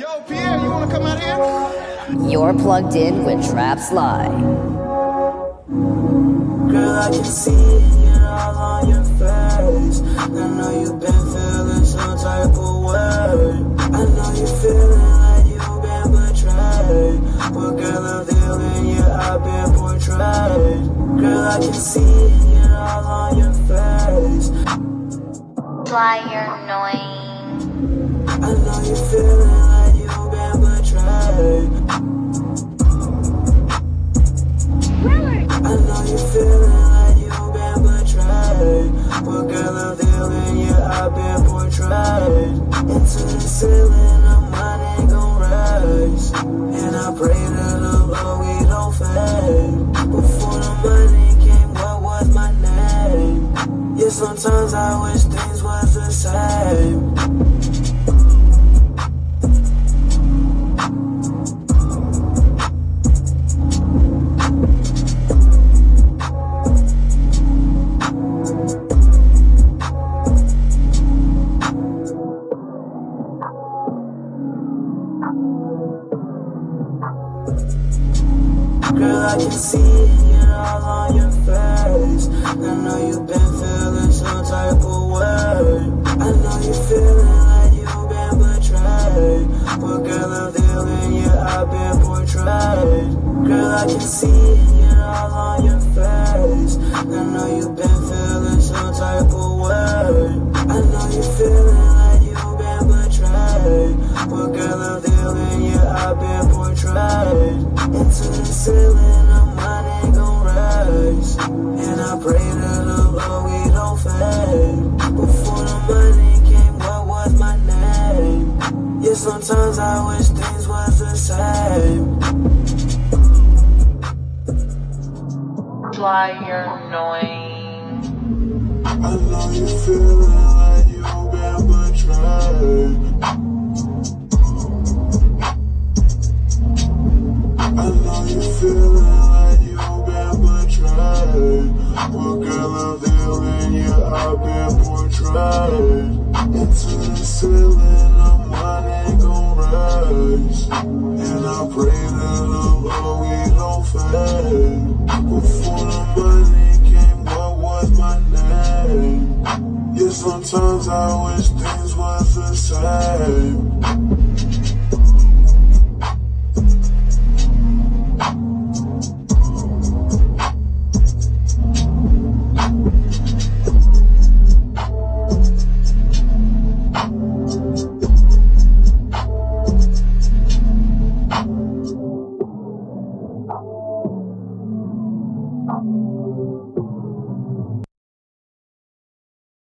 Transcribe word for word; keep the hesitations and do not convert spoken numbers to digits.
Yo, Pierre, you wanna come out here? You're plugged in with Traps Live. Girl, I can see it all on your face. I know you've been feeling some type of way. I know you're feeling like you've been betrayed. But girl, I'm feeling you, I've been portrayed. Girl, I can see it all on your face. Why you're annoying. I know you're feeling like you've been betrayed. I know you're feeling like you've been betrayed. But girl, I'm feeling you, I've been portrayed. Into the ceiling, the money gon' rise. And I pray to the Lord we don't fade. Before the money came, what was my name? Yeah, sometimes I wish things was the same. Girl, I can see it all on your face. I know you've been feeling some type of way. I know you're feeling like you've been betrayed. But girl, I'm feeling you, I've been portrayed. Girl, I can see it all on your face. I know you've been feeling some type of way. I know you're feeling like you've been betrayed. But girl, I'm feeling you, I've been portrayed. Into the ceiling, the money gon' rise. And I pray to the Lord we don't fade. Before the money came, what was my name? Yeah, sometimes I wish things was the same. Why you're annoying. I know you feeling like you've been betrayed. I know you feeling like you've been betrayed. But girl, I'm feeling you, I've been portrayed. Into the ceiling, the money gon' rise. And I pray to the Lord we don't fade. Before the money came, what was my name? Yeah, sometimes I wish things was the same.